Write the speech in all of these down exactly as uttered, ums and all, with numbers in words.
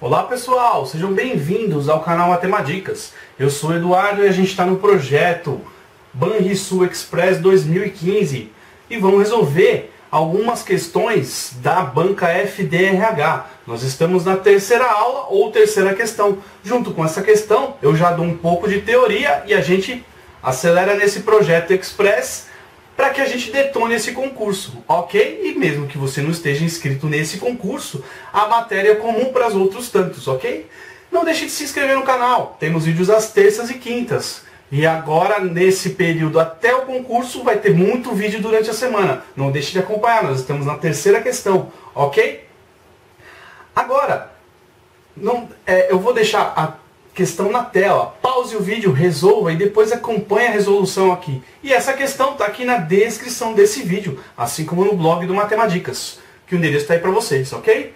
Olá pessoal, sejam bem-vindos ao canal Matemadicas. Eu sou o Eduardo e a gente está no projeto Banrisul Express dois mil e quinze e vamos resolver algumas questões da banca F D R H. Nós estamos na terceira aula ou terceira questão. Junto com essa questão eu já dou um pouco de teoria e a gente acelera nesse projeto Express para que a gente detone esse concurso, ok? E mesmo que você não esteja inscrito nesse concurso, a matéria é comum para os outros tantos, ok? Não deixe de se inscrever no canal, temos vídeos às terças e quintas. E agora, nesse período até o concurso, vai ter muito vídeo durante a semana. Não deixe de acompanhar, nós estamos na terceira questão, ok? Agora, não, é, eu vou deixar a questão na tela. Pause o vídeo, resolva e depois acompanhe a resolução aqui. E essa questão está aqui na descrição desse vídeo, assim como no blog do Matemadicas, que o endereço está aí para vocês, ok?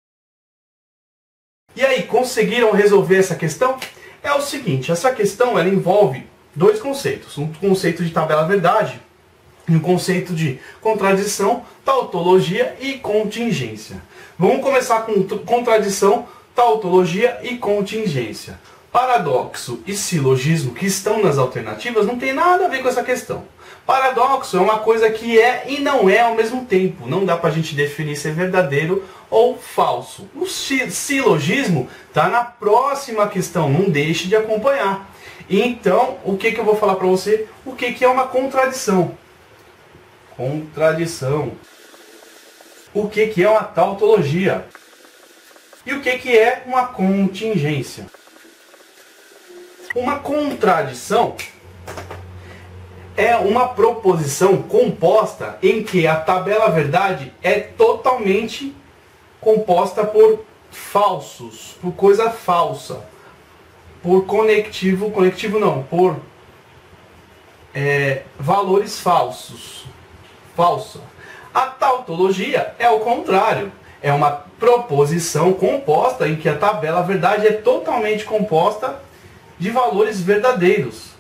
E aí, conseguiram resolver essa questão? É o seguinte, essa questão ela envolve dois conceitos. Um conceito de tabela-verdade e um conceito de contradição, tautologia e contingência. Vamos começar com contradição, tautologia e contingência. Paradoxo e silogismo que estão nas alternativas não tem nada a ver com essa questão. Paradoxo é uma coisa que é e não é ao mesmo tempo. Não dá para a gente definir se é verdadeiro ou falso. O silogismo está na próxima questão, não deixe de acompanhar. Então, o que, que eu vou falar para você? O que, que é uma contradição? Contradição. O que, que é uma tautologia? E o que, que é uma contingência? Uma contradição é uma proposição composta em que a tabela-verdade é totalmente composta por falsos, por coisa falsa, por conectivo, conectivo não, por é, valores falsos, falsa. A tautologia é o contrário. É uma proposição composta em que a tabela-verdade é totalmente composta de valores verdadeiros.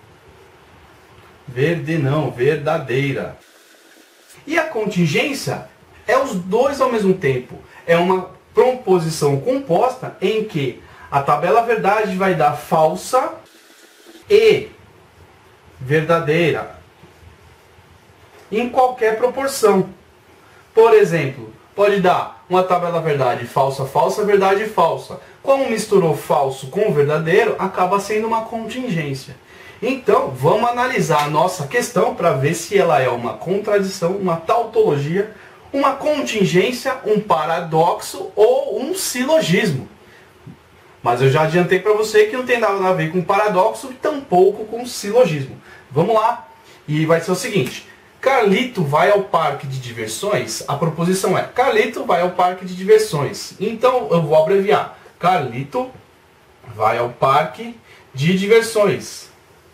Verde não, verdadeira. E a contingência é os dois ao mesmo tempo. É uma proposição composta em que a tabela-verdade vai dar falsa e verdadeira em qualquer proporção. Por exemplo, pode dar uma tabela-verdade falsa, falsa, verdade, falsa. Como misturou falso com verdadeiro, acaba sendo uma contingência. Então, vamos analisar a nossa questão para ver se ela é uma contradição, uma tautologia, uma contingência, um paradoxo ou um silogismo. Mas eu já adiantei para você que não tem nada a ver com paradoxo e tampouco com silogismo. Vamos lá. E vai ser o seguinte. Carlito vai ao parque de diversões. A proposição é Carlito vai ao parque de diversões. Então eu vou abreviar. Carlito vai ao parque de diversões.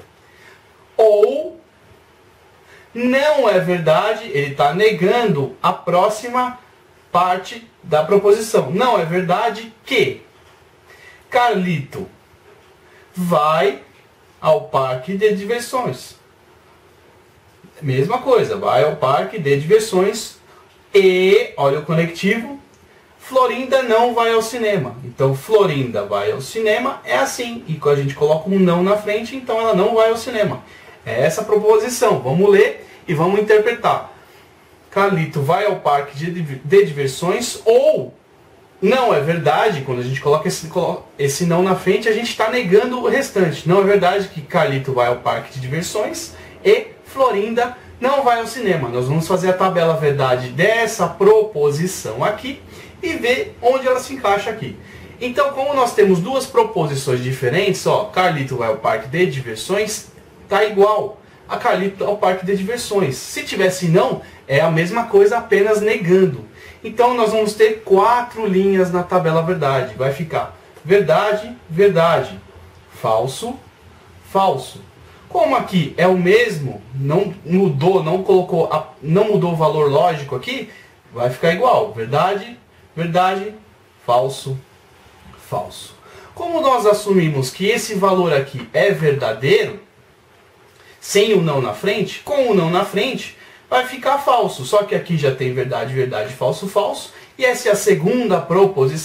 Ou não é verdade, ele está negando a próxima parte da proposição. Não é verdade que Carlito vai ao parque de diversões. Mesma coisa, vai ao parque de diversões e, olha o conectivo, Florinda não vai ao cinema. Então, Florinda vai ao cinema é assim. E quando a gente coloca um não na frente, então ela não vai ao cinema. É essa a proposição. Vamos ler e vamos interpretar. Carlito vai ao parque de, de diversões ou não é verdade, quando a gente coloca esse, esse não na frente, a gente está negando o restante. Não é verdade que Carlito vai ao parque de diversões e Florinda não vai ao cinema. Nós vamos fazer a tabela verdade dessa proposição aqui e ver onde ela se encaixa aqui. Então, como nós temos duas proposições diferentes, ó, Carlito vai ao parque de diversões, tá igual a Carlito ao parque de diversões. Se tivesse não, é a mesma coisa, apenas negando. Então, nós vamos ter quatro linhas na tabela verdade. Vai ficar verdade, verdade, falso, falso. Como aqui é o mesmo, não mudou, não colocou, a, não mudou o valor lógico aqui, vai ficar igual. Verdade, verdade, falso, falso. Como nós assumimos que esse valor aqui é verdadeiro, sem o não na frente, com o não na frente, vai ficar falso. Só que aqui já tem verdade, verdade, falso, falso. E essa é a segunda proposição.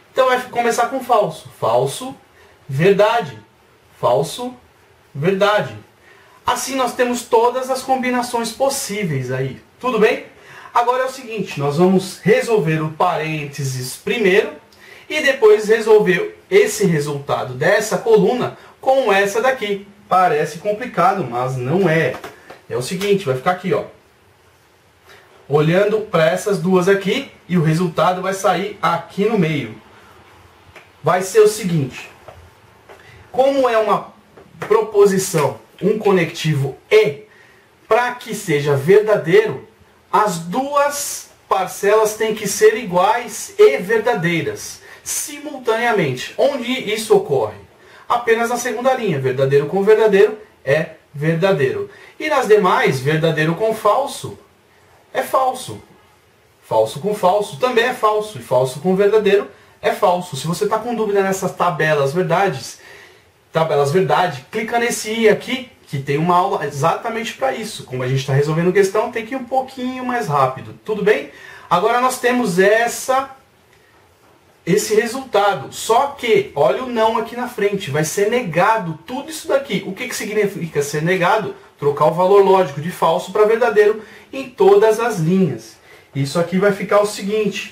Então vai começar com falso. Falso, verdade. Falso, verdade. Assim nós temos todas as combinações possíveis aí. Tudo bem? Agora é o seguinte, nós vamos resolver o parênteses primeiro e depois resolver esse resultado dessa coluna com essa daqui. Parece complicado, mas não é. É o seguinte, vai ficar aqui, ó. Olhando para essas duas aqui e o resultado vai sair aqui no meio. Vai ser o seguinte. Como é uma proposição, um conectivo e, para que seja verdadeiro, as duas parcelas têm que ser iguais e verdadeiras, simultaneamente. Onde isso ocorre? Apenas na segunda linha. Verdadeiro com verdadeiro é verdadeiro. E nas demais, verdadeiro com falso é falso. Falso com falso também é falso. E falso com verdadeiro é falso. Se você está com dúvida nessas tabelas verdades, tabelas verdade, clica nesse i aqui, que tem uma aula exatamente para isso. Como a gente está resolvendo questão, tem que ir um pouquinho mais rápido. Tudo bem? Agora nós temos essa, esse resultado. Só que, olha o não aqui na frente. Vai ser negado tudo isso daqui. O que, que significa ser negado? Trocar o valor lógico de falso para verdadeiro em todas as linhas. Isso aqui vai ficar o seguinte.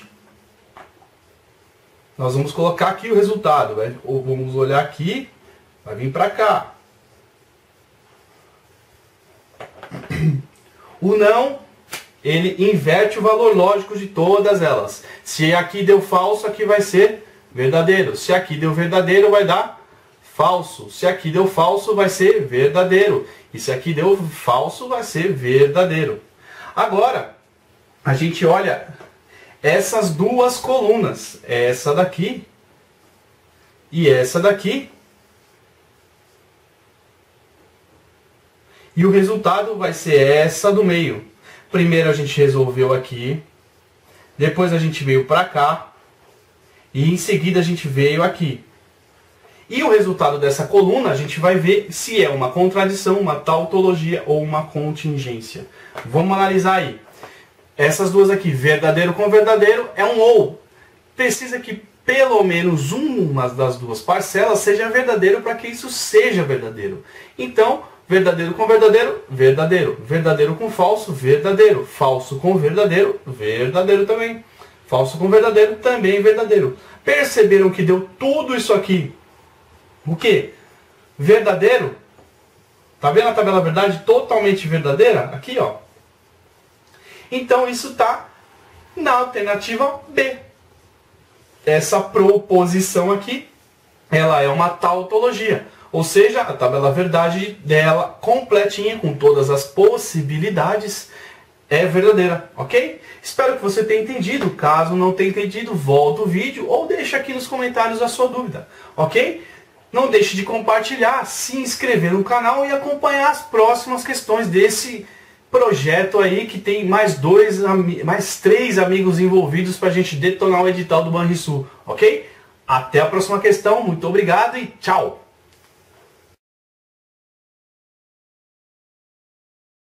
Nós vamos colocar aqui o resultado. Né? Ou vamos olhar aqui. Vai vir para cá. O não, ele inverte o valor lógico de todas elas. Se aqui deu falso, aqui vai ser verdadeiro. Se aqui deu verdadeiro, vai dar falso. Se aqui deu falso, vai ser verdadeiro. E se aqui deu falso, vai ser verdadeiro. Agora, a gente olha essas duas colunas. Essa daqui e essa daqui. E o resultado vai ser essa do meio. Primeiro a gente resolveu aqui. Depois a gente veio para cá. E em seguida a gente veio aqui. E o resultado dessa coluna a gente vai ver se é uma contradição, uma tautologia ou uma contingência. Vamos analisar aí. Essas duas aqui, verdadeiro com verdadeiro, é um ou. Precisa que pelo menos uma das duas parcelas seja verdadeiro para que isso seja verdadeiro. Então, verdadeiro com verdadeiro, verdadeiro. Verdadeiro com falso, verdadeiro. Falso com verdadeiro, verdadeiro também. Falso com verdadeiro, também verdadeiro. Perceberam que deu tudo isso aqui? O quê? Verdadeiro? Tá vendo a tabela verdade totalmente verdadeira? Aqui, ó. Então isso tá na alternativa B. Essa proposição aqui, ela é uma tautologia. Ou seja, a tabela verdade dela, completinha, com todas as possibilidades, é verdadeira, ok? Espero que você tenha entendido. Caso não tenha entendido, volta o vídeo ou deixa aqui nos comentários a sua dúvida, ok? Não deixe de compartilhar, se inscrever no canal e acompanhar as próximas questões desse projeto aí, que tem mais dois, mais três amigos envolvidos para a gente detonar o edital do Banrisul, ok? Até a próxima questão, muito obrigado e tchau!